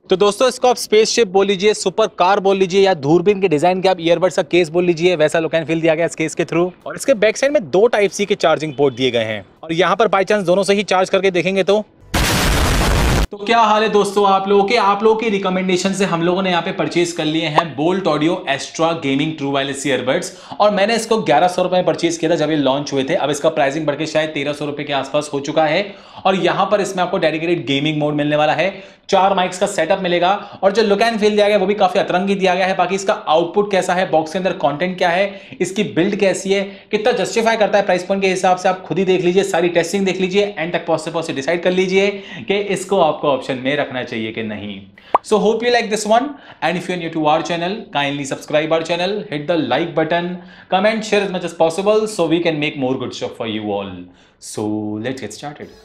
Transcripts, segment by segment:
तो दोस्तों इसको आप स्पेसशिप बोल लीजिए, सुपर कार बोल लीजिए या दूरबीन के डिजाइन के आप ईयरबड्स का केस बोल लीजिए, वैसा लुक एंड फील दिया गया इस केस के थ्रू। और इसके बैक साइड में दो टाइप सी के चार्जिंग पोर्ट दिए गए हैं और यहाँ पर बाई चांस दोनों से ही चार्ज करके देखेंगे तो क्या हाल है दोस्तों आप लोगों की रिकमेंडेशन से हम लोगों ने यहाँ पे परचेज कर लिए हैं Boult Audio Astra gaming true wireless earbuds. और मैंने इसको 1100 रुपए में परचेज किया था जब ये लॉन्च हुए थे। अब इसका प्राइसिंग बढ़ के शायद 1300 रुपए के आसपास हो चुका है। और यहाँ पर इसमें आपको डेडिकेटेड गेमिंग मोड मिलने वाला है, 4 माइक्स का सेटअप मिलेगा और जो लुक एंड फील दिया गया है वो भी काफी अतरंगी दिया गया है। बाकी इसका आउटपुट कैसा है, बॉक्स के अंदर कंटेंट क्या है, इसकी बिल्ड कैसी है, कितना जस्टिफाई करता है प्राइस पॉइंट के हिसाब से, आप खुद ही देख लीजिए, सारी टेस्टिंग देख लीजिए, एंड तक पॉसिबल डिसाइड कर लीजिए कि इसको आपको ऑप्शन में रखना चाहिए कि नहीं। So hope you like this one, and if you're new to our channel, kindly subscribe our channel, hit the like button, comment, share as much as possible so we can make more good stuff for you all. So let's get started.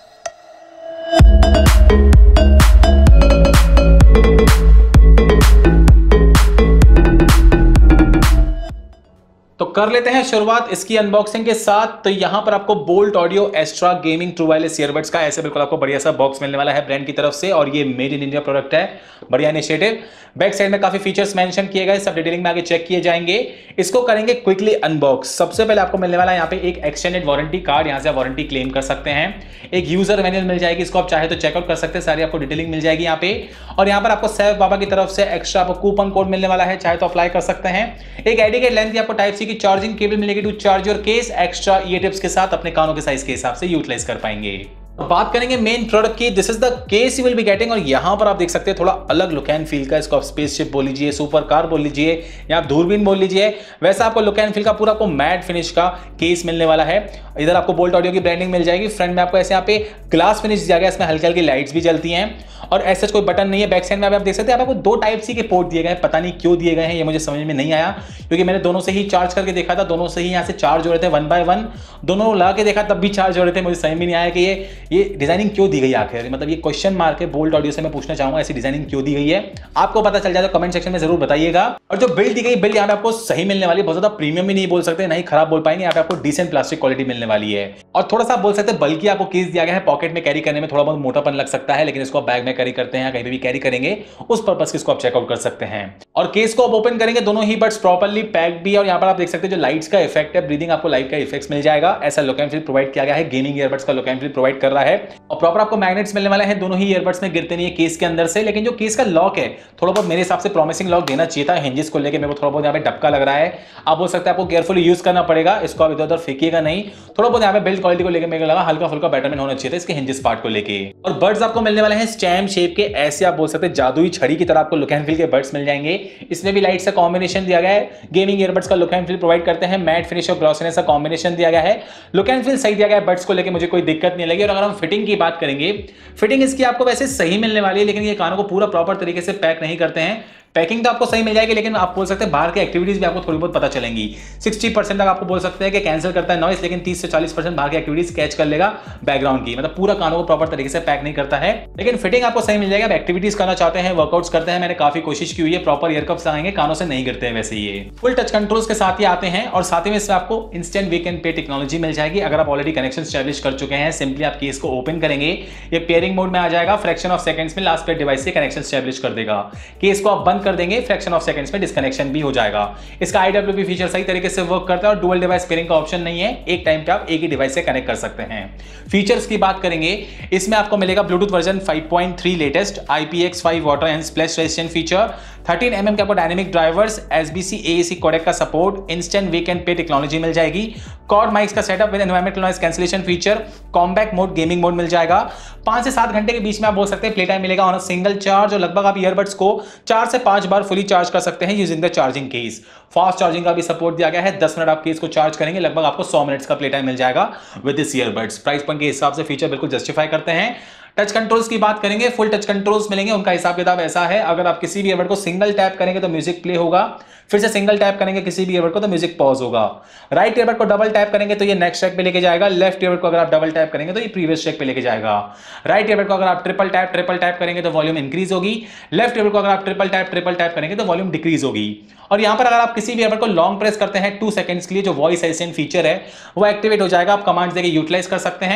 तो कर लेते हैं शुरुआत इसकी unboxing के साथ। तो यहां पर आपको Boult Audio Astra gaming true wireless earbuds का ऐसे बिल्कुल आपको बढ़िया सा बॉक्स मिलने वाला है ब्रांड की तरफ से, और ये मेड इन इंडिया प्रोडक्ट है, बढ़िया इनिशिएटिव। बैक साइड में काफी फीचर्स मेंशन किए गए, सब डिटेलिंग में आगे चेक किए जाएंगे। इसको करेंगे क्विकली अनबॉक्स। सबसे पहले आपको मिलने वाला है यहाँ पे एक एक्सटेंडेड वारंटी कार्ड, यहां से आप वारंटी क्लेम कर सकते हैं। एक यूजर मैनुअल मिल जाएगी, इसको आप चाहे तो चेकआउट कर सकते हैं, सारी आपको डिटेलिंग मिल जाएगी यहाँ पे। और यहाँ पर आपको सैफ बाबा की तरफ से एक्स्ट्रा आपको कूपन कोड मिलने वाला है, चाहे तो अप्लाई कर सकते हैं। एक एडिकेट लेंथ की आपको टाइप सी की चार्जिंग केबल मिलेगी to charge your case, extra ear tips के साथ अपने कानों के साइज के हिसाब से यूटिलाइज कर पाएंगे। बात करेंगे मेन प्रोडक्ट की, this is the case you will be getting. और यहां पर आप देख सकते हैं थोड़ा अलग लुक एंड फील का, इसको आप स्पेसशिप बोल लीजिए, सुपर कार बोल लीजिए या आप दूरबीन बोल लीजिए, वैसा आपको लुक एंड फील का पूरा आपको मैट फिनिश का केस मिलने वाला है। इधर आपको बोल्ट ऑडियो की ब्रांडिंग मिल जाएगी, फ्रंट में आपको ऐसे यहाँ पे ग्लास फिनिश दिया गया, इसमें हल्की हल्की लाइट्स भी जलती हैं और ऐसा कोई बटन नहीं है। बैक साइड में आप देख सकते हैं आपको दो टाइप सी के पोर्ट दिए गए, पता नहीं क्यों दिए गए हैं, ये मुझे समझ में नहीं आया, क्योंकि मैंने दोनों से ही चार्ज करके देखा था, दोनों से ही यहाँ से चार्ज हो रहे थे 1 by 1, दोनों ला के देखा तब भी चार्ज हो रहे थे। मुझे समझ में नहीं आया कि ये डिजाइनिंग क्यों दी गई आखिर, मतलब ये क्वेश्चन मार्क है। बोल्ट ऑडियो से मैं पूछना चाहूंगा ऐसी डिजाइनिंग क्यों दी गई है, आपको पता चल जाए तो कमेंट सेक्शन में जरूर बताइएगा। और जो बिल्ड दी गई, बिल्ड यहाँ पे आपको सही मिलने वाली है, बहुत ज्यादा प्रीमियम भी नहीं बोल सकते, नहीं खराब बोल पाएंगे, यहाँ पे आपको डिसेंट प्लास्टिक क्वालिटी मिलने वाली है। और थोड़ा सा बोल सकते हैं बल्कि आपको केस दिया गया है, पॉकेट में कैरी करने में थोड़ा बहुत मोटापन लग सकता है, लेकिन इसको आप बैग में कैरी करते हैं, कहीं भी कैरी करेंगे उस पर्पस इसको आप चेकआउट कर सकते हैं। और केस को आप ओपन करेंगे, दोनों ही बड्स प्रॉपर्ली पैक्ड भी है। और यहाँ पर आप देख सकते हैं जो लाइट्स का इफेक्ट है, ब्रीदिंग आपको लाइट का इफेक्ट मिल जाएगा, ऐसा लुक एंड फील प्रोवाइड किया गया है, गेमिंग ईयरबड्स का लुक एंड फील प्रोवाइड कर रहा है। और प्रॉपर आपको मैग्नेट्स मिलने वाले हैं, दोनों ही ईयरबड्स में गिरते नहीं है केस के अंदर से। लेकिन जो केस का लॉक है थोड़ा बहुत मेरे हिसाब से प्रॉमिसिंग लॉक देना चाहिए था, हिंजेस को लेकर मेरे को थोड़ा बहुत यहाँ पे डबका लग रहा है। आप बोल सकते हैं आपको केयरफुली यूज करना पड़ेगा, इसको आप इधर उधर फेंकिएगा नहीं। थोड़ा बहुत यहाँ पे बिल्ड क्वालिटी को लेकर मेरे को लगा हल्का फुल्का बेटरमेंट होना चाहिए था इसके हिंजेस पार्ट को लेके। और बर्ड्स आपको मिलने वाले हैं स्टैम्प शेप के, ऐसे आप बोल सकते हैं जादुई छड़ी की तरह आपको लुक एंड फील के बर्ड्स मिल जाएंगे। इसमें भी लाइट का कॉम्बिनेशन दिया गया है, गेमिंग ईयरबड्स का लुक एंड फील प्रोवाइड करते हैं, मैट फिनिश और ग्लॉसीनेस का कॉम्बिनेशन दिया गया है। लुक एंड फील सही दिया गया है, बर्ड्स को लेकर मुझे कोई दिक्कत नहीं लगी। और अगर हम फिटिंग की बात करेंगे, फिटिंग इसकी आपको वैसे सही मिलने वाली है, लेकिन ये कानों को पूरा प्रॉपर तरीके से पैक नहीं करते हैं। पैकिंग तो आपको सही मिल जाएगी, लेकिन आप बोल सकते हैं बाहर की एक्टिविटीज भी आपको थोड़ी बहुत पता चलेंगी। 60% तक आपको बोल सकते हैं कि कैंसिल करता है नॉइस, लेकिन 30 से 40% बाहर की एक्टिविटीज कैच कर लेगा बैकग्राउंड की, मतलब पूरा कानों को प्रॉपर तरीके से पैक नहीं करता है। लेकिन फिटिंग आपको सही मिल जाएगा। आप एक्टिविटीज करना चाहते हैं, वर्कआउट्स करते हैं, मैंने काफी कोशिश की हुई है, प्रॉपर ईयर कप्स लगाएंगे, कानों से नहीं गिरते हैं वैसे। ये फुल टच कंट्रोल्स के साथ ही आते हैं और साथ ही में इसमें आपको instant wake and pair technology मिल जाएगी। अगर आप ऑलरेडी कनेक्शन स्टैब्लिश कर चुके हैं, सिंपली आप केस को ओपन करेंगे, ये पेयरिंग मोड में आ जाएगा, फ्रैक्शन ऑफ सेकंड्स में लास्ट पेयर डिवाइस से कनेक्शन स्टैब्लिश कर देगा। केस को आप बंद कर देंगे, फ्रैक्शन सेकंड्स में डिस्कनेक्शन भी हो जाएगा। इसका IWP फीचर सही तरीके से वर्क करता है और डुअल डिवाइस पेयरिंग का ऑप्शन नहीं है, एक टाइम पे आप एक ही डिवाइस से कनेक्ट कर सकते हैं। फीचर्स की बात करेंगे, इसमें आपको मिलेगा Bluetooth version 5.3 latest, IPX5 water and splash resistant feature, 13 mm के आपको dynamic drivers, SBC AAC codec का support, instant wake and pair technology मिल जाएगी, क्वाड माइक्स का setup with environmental noise cancellation feature, combat mode, gaming mode मिल जाएगा। 5 से 7 घंटे के बीच में आप बोल सकते हैं प्ले टाइम मिलेगा ऑन अ सिंगल चार्ज, और लगभग आप ईयरबड्स को 4 से 5 बार फुली चार्ज कर सकते हैं using the charging case. Fast charging का भी सपोर्ट दिया गया है, 10 मिनट आप केस को चार्ज करेंगे, लगभग आपको 100 मिनट्स का प्ले टाइम मिल जाएगा with this earbuds. Price point के हिसाब से फीचर बिल्कुल जस्टिफाई करते हैं। टच कंट्रोल्स की बात करेंगे, फुल टच कंट्रोल्स मिलेंगे, उनका हिसाब किताब ऐसा है, अगर आप किसी भी ईयरबड को सिंगल टैप करेंगे तो म्यूजिक प्ले होगा, फिर से सिंगल टैप करेंगे किसी भी ईयरबड को तो म्यूजिक पॉज होगा। राइट ईयरबड को डबल टैप करेंगे तो ये नेक्स्ट ट्रैक पे लेके जाएगा, लेफ्ट ईयरबड को अगर आप डबल टैप करेंगे तो ये प्रीवियस ट्रैक पे लेके जाएगा। राइट ईयरबड को अगर आप ट्रिपल टैप करेंगे तो वॉल्यूम इंक्रीज होगी, लेफ्ट ईयरबड को अगर आप ट्रिपल टैप करेंगे तो वॉल्यूम डिक्रीज होगी। और यहां पर अगर आप किसी भी ईयरबड को लॉन्ग प्रेस करते हैं 2 सेकंड्स के लिए, जो वॉइस असिस्टेंट फीचर है वो एक्टिवेट हो जाएगा, आप कमांड्स देके यूटिलाइज कर सकते हैं।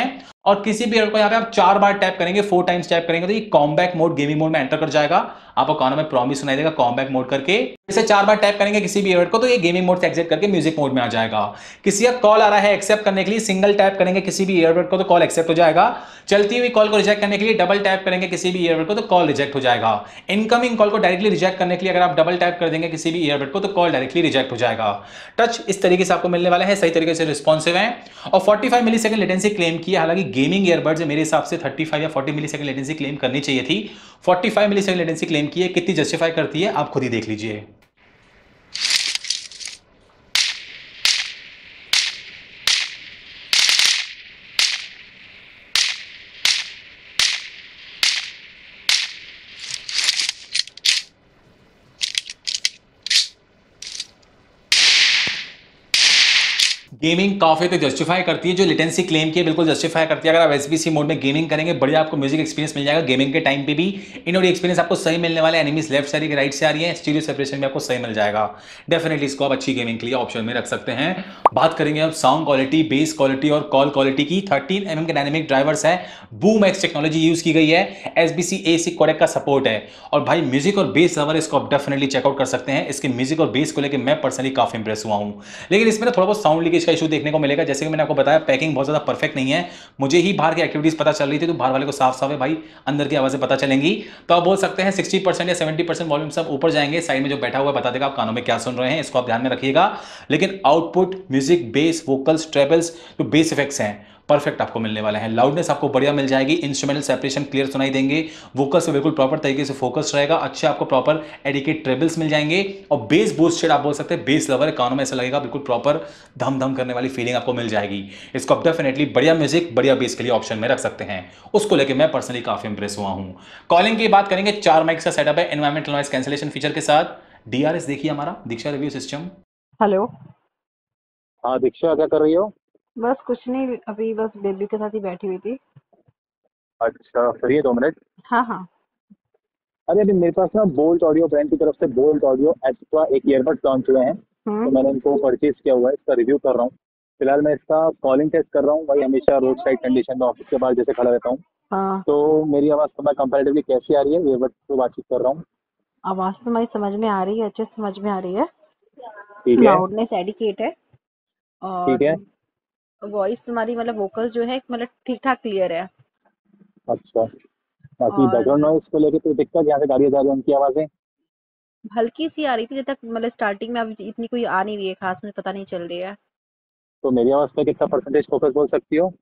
और किसी भी ईयरबड को यहाँ पे आप 4 बार टैप करेंगे, 4 टाइम्स टैप करेंगे तो ये कॉम्बैक मोड, गेमिंग मोड में एंटर कर जाएगा। आपको कानों में प्रॉमिस सुनाई देगा कॉम्बैक मोड करके। इसे 4 बार टैप करेंगे किसी भी ईयरबड को तो ये गेमिंग मोड से एग्जिट करके म्यूजिक मोड में आ जाएगा। किसी का कॉल आ रहा है एक्सेप्ट करने के लिए सिंगल टैप करेंगे किसी भी ईयरबड को तो कॉल एक्सेप्ट हो जाएगा। चलती हुई कॉल को रिजेक्ट करने के लिए डबल टैप करेंगे किसी भी ईयरबड को तो कॉल रिजेक्ट हो जाएगा। इनकमिंग कॉल को डायरेक्टली रिजेक्ट करने के लिए अगर आप डबल टैप कर देंगे किसी भी ईयरबड को तो कॉल डायरेक्टली रिजेक्ट हो जाएगा। टच इस तरीके से आपको मिलने वाला है, सही तरीके से रिस्पॉन्सिव है और 45 मिलीसेकंड लेटेंसी क्लेम की है। हालांकि गेमिंग ईयरबड्स मेरे हिसाब से 35 या 40 मिलीसेकंड लेटेंसी क्लेम करनी चाहिए थी, 45 मिलीसेकंड लेटेंसी क्लेम की है। कितनी जस्टिफाई करती है आप खुद ही देख लीजिए। गेमिंग काफी तक जस्टिफाई करती है, जो लेटेंसी क्लेम की है बिल्कुल जस्टिफाई करती है। अगर आप एसबीसी मोड में गेमिंग करेंगे बढ़िया आपको म्यूजिक एक्सपीरियंस मिल जाएगा। गेमिंग के टाइम पे भी इनऑडियो एक्सपीरियंस आपको सही मिलने वाला है। एनिमीज लेफ्ट से आ रही है राइट से आ रही है, स्टीरियो सेपरेशन में आपको सही मिल जाएगा। डेफिनेटली इसको आप अच्छी गेमिंग के लिए ऑप्शन में रख सकते हैं। बात करेंगे अब साउंड क्वालिटी, बेस क्वालिटी और कॉल क्वालिटी की। 13mm के डायनेमिक ड्राइवर्स है, बूम एक्स टेक्नोलॉजी यूज की गई है, एसबीसी AC कोडेक का सपोर्ट है और भाई म्यूजिक और बेस लवर इसको आप डेफिनेटली चेकआउट कर सकते हैं। इसके म्यूजिक और बेस को लेकर मैं पर्सनली काफी इंप्रेस हुआ हूं। लेकिन इसमें थोड़ा बहुत साउंड लीकेज का इशू देखने को मिलेगा। जैसे कि मैंने आपको बताया पैकिंग बहुत ज्यादा परफेक्ट नहीं है। मुझे ही बाहर की एक्टिविटीज पता चल रही थी तो बाहर वाले को साफ साफ है भाई अंदर की आवाजें पता चलेंगी। तो आप बोल सकते हैं 60% या 70% वॉल्यूम सब ऊपर जाएंगे, साइड में जो बैठा हुआ है बता देगा आप कानों में क्या सुन रहे हैं, इसको आप ध्यान में रखिएगा। लेकिन output music, bass, vocals, trebles, जो बेस इफेक्ट्स हैं परफेक्ट आपको मिलने वाले हैं। लाउडनेस आपको बढ़िया मिल जाएगी, इंस्ट्रूमेंटल सेपरेशन क्लियर सुनाई देंगे, वोकल्स पे बिल्कुल प्रॉपर तरीके से फोकस रहेगा, अच्छे आपको प्रॉपर एडिकेट ट्रेबल्स मिल जाएंगे और बेस बूस्टेड आप बोल सकते हैं, बेस लवर कानों में ऐसा लगेगा बिल्कुल प्रॉपर धम धम करने वाली फीलिंग आपको मिल जाएगी। इसको आप डेफिनेटली बढ़िया म्यूजिक, बढ़िया बेस के लिए ऑप्शन में रख सकते हैं। उसको लेकर मैं पर्सनली काफी इंप्रेस हुआ हूं। कॉलिंग की बात करेंगे, 4 माइक्स का सेटअप है एनवायरमेंटल नॉइस कैंसिलेशन फीचर के साथ। DRS देखिए हमारा दीक्षा रिव्यू सिस्टम। हेलो। हाँ दीक्षा, क्या कर रही हो? बस कुछ नहीं, अभी बस बेबी के साथ ही बैठी हुई थी। अच्छा, फ्री है 2 मिनट? हाँ हाँ। अरे अभी मेरे पास ना बोल्ट ऑडियो ब्रांड की तरफ से बोल्ट ऑडियो एक्स्ट्रा एक ईयरबड्स लॉन्च हुए हैं, तो मैंने इनको परचेज किया हुआ है, इसका रिव्यू कर रहा हूँ। फिलहाल मैं इसका कॉलिंग टेस्ट कर रहा हूँ भाई। हमेशा रोड साइड कंडीशन में ऑफिस के बाहर जैसे खड़ा रहता हूँ, हाँ, तो मेरी आवाज़ तो मैं कंपैरेटिवली कैसी आ रही है ईयरबड्स से बातचीत कर रहा हूँ। आवाज तो हमारी समझ में आ रही है, अच्छे से समझ में आ रही है। ठीक है। लाउडनेस एडिकेट है ठीक है। और वॉइस तुम्हारी मतलब वोकल्स जो है मतलब ठीक ठाक क्लियर है। अच्छा, बाकी और बैकग्राउंड नॉइस को लेकर कोई दिक्कत? यहाँ से गाड़ियाँ जा रही हैं उनकी आवाज़ें? हल्की सी आ रही थी जब तक, मतलब स्टार्टिंग में, अब इतनी कोई आ नहीं रही है खास, मुझे पता नहीं चल रही है। तो मेरी आवाज़ पे कितना परसेंटेज फोकस बोल सकती हो?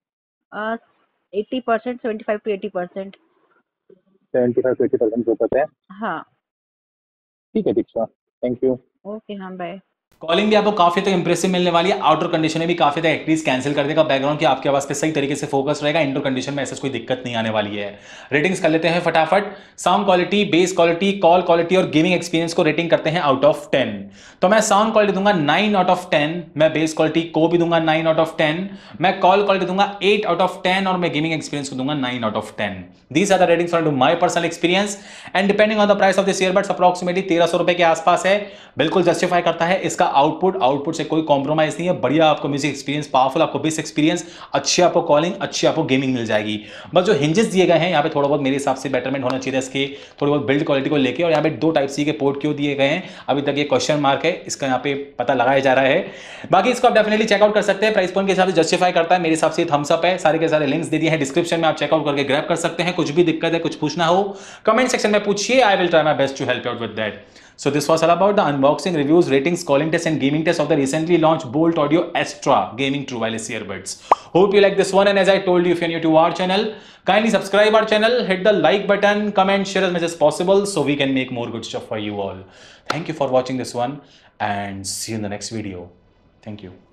80%, 75 to 80%। 75 to 80% फोकस है। हाँ। ठीक है दीक्षा, थैंक यू। ओके, हाँ, बाय। कॉलिंग भी आपको काफी तक इंप्रेसिव मिलने वाली है। आउटर कंडीशन में भी काफी तक एक्ट्रीज कैंसिल कर देगा बैकग्राउंड की, आपके आवाज पे सही तरीके से फोकस रहेगा। इंडोर कंडीशन में ऐसा कोई दिक्कत नहीं आने वाली है। रेटिंग्स कर लेते हैं फटाफट। Sound quality, bass quality, call quality और गेमिंग एक्सपीरियंस को रेटिंग करते हैं आउट ऑफ 10। तो मैं साउंड क्वालिटी दूंगा 9 आउट ऑफ 10, मैं बेस क्वालिटी को भी दूंगा 9 आउट ऑफ 10, मैं कॉल क्वालिटी दूंगा 8 आउट ऑफ 10 और मैं गेमिंग एक्सपीरियंस को दूंगा 9 out of 10। These are the ratings according to my personal experience and depending on the price of this earbuds approximately 1300 रुपए के आसपास है। बिल्कुल जस्टिफाई करता है इसका आउटपुट से कोई कॉम्प्रोमाइज नहीं है। बढ़िया आपको म्यूजिक एक्सपीरियंस, पावरफुल आपको बेस एक्सपीरियंस, अच्छी आपको कॉलिंग, अच्छी आपको गेमिंग मिल जाएगी। बस जो हिंजेस दिए गए हैं यहाँ पे थोड़ा बहुत मेरे हिसाब से बेटरमेंट होना चाहिए इसके, थोड़ी बहुत बिल्ड क्वालिटी को लेकर। और यहाँ पे 2 Type-C के पोर्ट क्यों दिए गए हैं अभी तक ये क्वेश्चन मार्क है, इसका यहाँ पे पता लगाया जा रहा है। बाकी इसको आप डेफिनेटली चेकआउट कर सकते हैं, प्राइस पॉइंट के हिसाब से जस्टिफाई करता है। मेरे हिसाब से थम्स अप है। सारे के सारे लिंक्स दे दिए हैं डिस्क्रिप्शन में, आप चेकआउट करके ग्रैब कर सकते हैं। कुछ भी दिक्कत है, कुछ पूछना हो कमेंट सेक्शन में पूछिए, I will try my best to help you out with that. So this was all about the unboxing, reviews, ratings, calling test and gaming test of the recently launched Bolt Audio Astra gaming true wireless earbuds. Hope you like this one, and as I told you, if you're new to our channel, kindly subscribe our channel, hit the like button, comment, share as much as possible so we can make more good stuff for you all. Thank you for watching this one and see you in the next video. Thank you.